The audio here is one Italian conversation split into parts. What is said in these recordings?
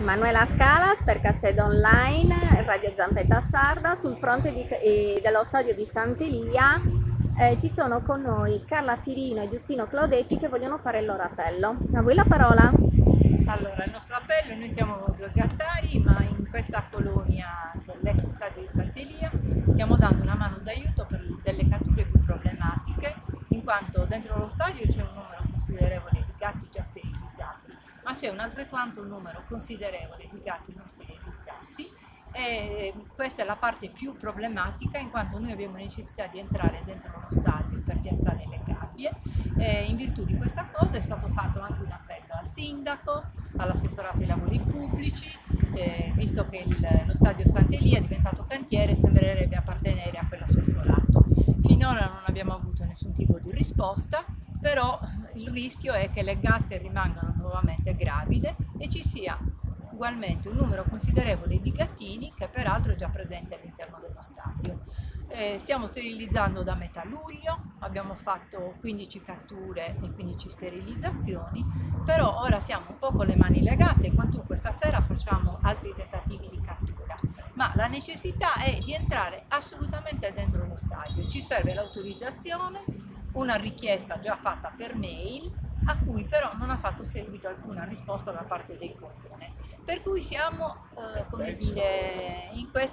Manuela Scalas per Casseda Online, Radio Zampetta Sarda, sul fronte dello stadio di Sant'Elia. Ci sono con noi Carla Firino e Giustino Claudetti che vogliono fare il loro appello. A voi la parola. Allora, il nostro appello, noi siamo due gattari, ma in questa colonia dell'ex stadio di Sant'Elia stiamo dando una mano d'aiuto per delle catture più problematiche, in quanto dentro lo stadio c'è un numero considerevole di gatti già sterilizzati, ma c'è un altrettanto numero considerevole di gatti non sterilizzati, e questa è la parte più problematica, in quanto noi abbiamo necessità di entrare dentro lo stadio per piazzare le gabbie. In virtù di questa cosa è stato fatto anche un appello al sindaco, all'assessorato ai lavori pubblici, visto che lo stadio Sant'Elia è diventato cantiere, sembrerebbe appartenere a quell'assessorato. Finora non abbiamo avuto nessun tipo di risposta, però il rischio è che le gatte rimangano nuovamente gravide e ci sia ugualmente un numero considerevole di gattini che peraltro è già presente all'interno dello stadio. Stiamo sterilizzando da metà luglio, abbiamo fatto 15 catture e 15 sterilizzazioni, però ora siamo un po' con le mani legate, in quanto questa sera facciamo altri tentativi di cattura, ma la necessità è di entrare assolutamente dentro lo stadio. Ci serve l'autorizzazione, una richiesta già fatta per mail, a cui però non ha fatto seguito alcuna risposta da parte del comune. Per cui siamo, come dire,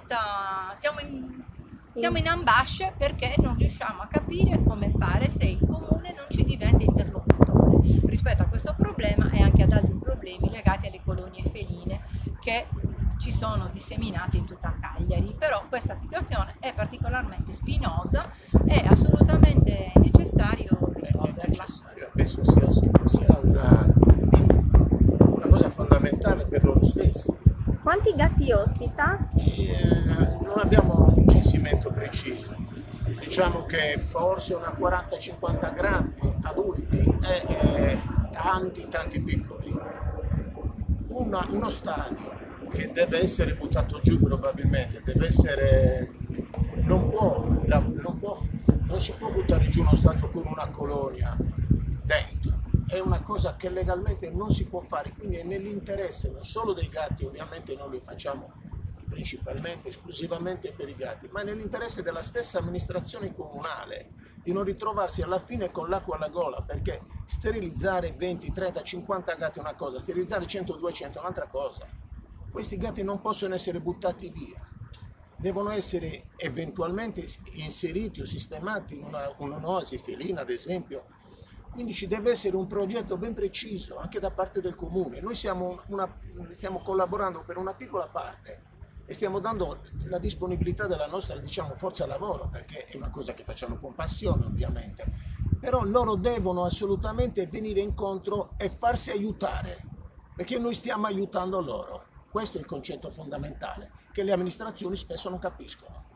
siamo in ambasce, perché non riusciamo a capire come fare se il comune non ci diventa interlocutore rispetto a questo problema e anche ad altri problemi legati alle colonie feline che ci sono disseminate in tutta Cagliari. Però questa situazione è particolarmente spinosa e assolutamente necessario risolverla. Penso sia una cosa fondamentale per loro stessi. Quanti gatti ospita? Non abbiamo un censimento preciso, diciamo che forse una 40-50 grandi adulti e tanti piccoli. Uno stadio che deve essere buttato giù probabilmente, non si può buttare giù uno stadio con una colonia dentro. È una cosa che legalmente non si può fare, quindi è nell'interesse non solo dei gatti, ovviamente noi lo facciamo principalmente, esclusivamente per i gatti, ma nell'interesse della stessa amministrazione comunale, di non ritrovarsi alla fine con l'acqua alla gola, perché sterilizzare 20, 30, 50 gatti è una cosa, sterilizzare 100, 200 è un'altra cosa. Questi gatti non possono essere buttati via, devono essere eventualmente inseriti o sistemati in un'oasi felina, ad esempio. Quindi ci deve essere un progetto ben preciso anche da parte del comune. Noi stiamo collaborando per una piccola parte e stiamo dando la disponibilità della nostra, diciamo, forza lavoro, perché è una cosa che facciamo con passione ovviamente, però loro devono assolutamente venire incontro e farsi aiutare, perché noi stiamo aiutando loro. Questo è il concetto fondamentale che le amministrazioni spesso non capiscono.